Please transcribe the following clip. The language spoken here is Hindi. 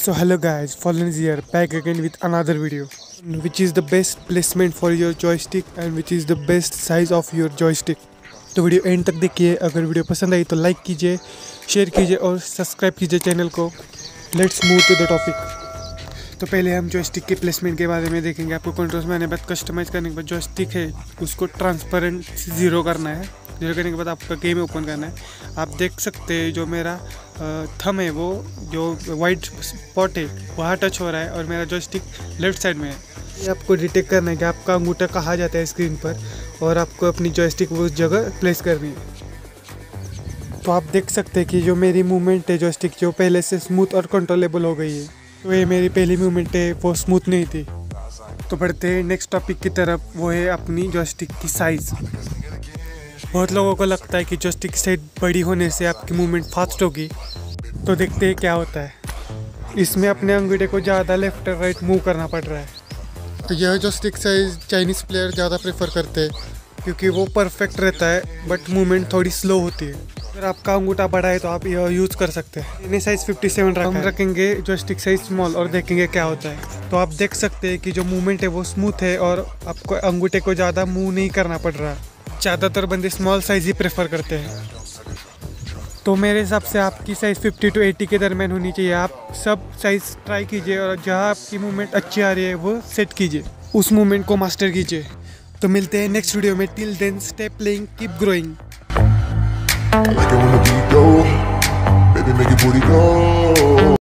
So hello guys, Fallen is here back again with another video, which is the best placement for your joystick and which is the best size of your joystick. तो वीडियो एंड तक देखिए। अगर वीडियो पसंद आई तो लाइक कीजिए, शेयर कीजिए और सब्सक्राइब कीजिए चैनल को। Let's move to the topic. तो पहले हम जॉयस्टिक के प्लेसमेंट के बारे में देखेंगे। आपको कंट्रोल्स में आने के बाद कस्टमाइज करने के बाद जॉयस्टिक है उसको ट्रांसपेरेंट 0 करना है। 0 करने के बाद आपका गेम ओपन करना है। आप देख सकते हैं जो मेरा थंब है वो जो वाइट स्पॉट है वहाँ टच हो रहा है और मेरा जॉयस्टिक लेफ्ट साइड में है। ये आपको डिटेक्ट करना है कि आपका अंगूठा कहाँ जाता है स्क्रीन पर और आपको अपनी जॉयस्टिक वो उस जगह प्लेस करनी है। तो आप देख सकते हैं कि जो मेरी मूवमेंट है जॉयस्टिक जो पहले से स्मूथ और कंट्रोलेबल हो गई है। तो ये मेरी पहली मूवमेंट है वो स्मूथ नहीं थी। तो बढ़ते हैं नेक्स्ट टॉपिक की तरफ, वो है अपनी जॉयस्टिक की साइज़। बहुत लोगों को लगता है कि जॉयस्टिक की साइज बड़ी होने से आपकी मूवमेंट फास्ट होगी। तो देखते हैं क्या होता है। इसमें अपने अंगूठे को ज़्यादा लेफ्ट और राइट मूव करना पड़ रहा है। तो यह जॉयस्टिक साइज चाइनीज़ प्लेयर ज़्यादा प्रेफर करते हैं क्योंकि वो परफेक्ट रहता है बट मूवमेंट थोड़ी स्लो होती है। अगर आपका अंगूठा बड़ा है तो आप यह यूज़ कर सकते हैं। मैंने साइज़ 57 रखा है। हम रखेंगे जॉयस्टिक साइज स्मॉल और देखेंगे क्या होता है। तो आप देख सकते हैं कि जो मूवमेंट है वो स्मूथ है और आपको अंगूठे को ज़्यादा मूव नहीं करना पड़ रहा। ज़्यादातर बंदे स्मॉल साइज़ ही प्रेफर करते हैं। तो मेरे हिसाब से आपकी साइज़ 50 to 80 के दरमियान होनी चाहिए। आप सब साइज़ ट्राई कीजिए और जहाँ आपकी मूवमेंट अच्छी आ रही है वो सेट कीजिए, उस मूवमेंट को मास्टर कीजिए। तो मिलते हैं नेक्स्ट वीडियो में। Till then stay playing, keep growing.